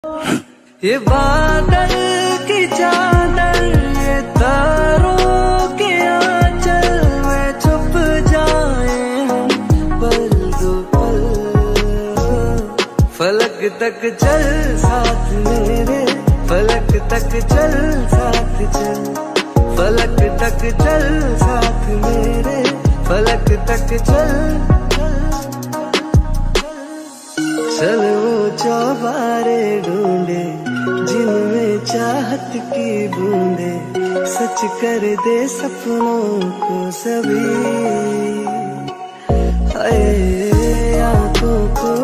ये बादल की चादर, ये तारों के आंचल में छुप जाए हम पल दो पल। फलक तक चल साथ मेरे, फलक तक चल साथ चल, फलक तक चल साथ मेरे, फलक तक चल। चल वो चौबारे ढूंढे जिनमें चाहत की बूंदे, सच कर दे सपनों को सभी। आंखों को